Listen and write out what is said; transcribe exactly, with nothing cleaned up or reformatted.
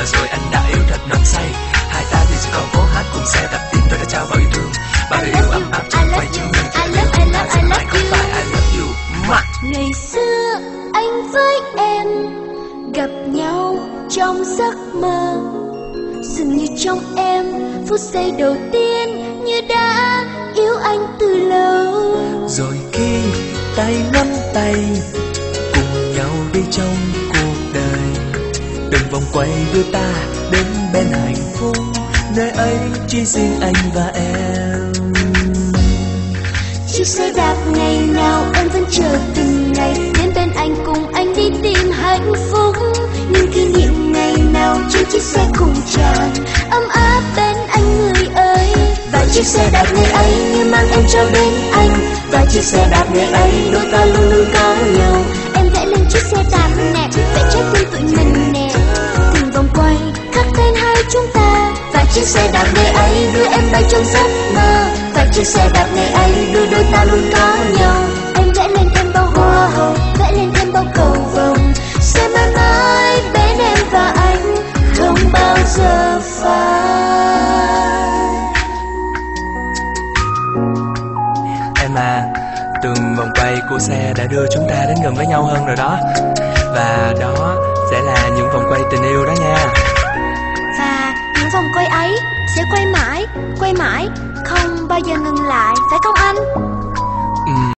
và rồi anh đã yêu thật nồng say. Hai ta thì chỉ còn phố hát cùng xe đạp tim, tôi đã trao bao yêu thương, bao điều yêu ấm áp trong quay chân mình. I love, I love, I love you. Không phải I love you mà. Ngày xưa anh với em gặp nhau trong giấc mơ, dường như trong em phút giây đầu tiên như đã yêu anh từ lâu. Rồi khi tay nắm tay cùng nhau đi trong cuộc đời, từng vòng quay đưa ta đến bên hạnh phúc, nơi ấy chỉ riêng anh và em. Chiếc xe đạp ngày nào em vẫn chờ từng ngày đến bên anh, cùng anh đi tìm hạnh phúc. Những kỷ niệm ngày nào trên chiếc xe cùng tràn ấm áp bên anh người ơi. Và chiếc xe đạp ngày ấy như mang em trao đến anh, và chiếc xe đạp ngày ấy đôi ta luôn luôn có nhau. Em vẽ lên chiếc xe đạp nè, vẽ trái tim tụi mình nè, từng vòng quay khắc tên hai chúng ta. Và chiếc xe đạp ngày ấy đưa em bay trong giấc mơ, và chiếc xe đạp ngày ấy đưa đôi ta luôn có nhau. Em vẽ lên thêm bao hoa hồng, vẽ lên thêm bao cầu vồng, sẽ mãi mãi bên em và anh không bao giờ phai. Em à, từng vòng quay của xe đã đưa chúng ta đến gần với nhau hơn rồi đó. Và đó sẽ là những vòng quay tình yêu đó nha. Và những vòng quay ấy sẽ quay mãi, quay mãi, không bao giờ ngừng lại, phải không anh? Ừ.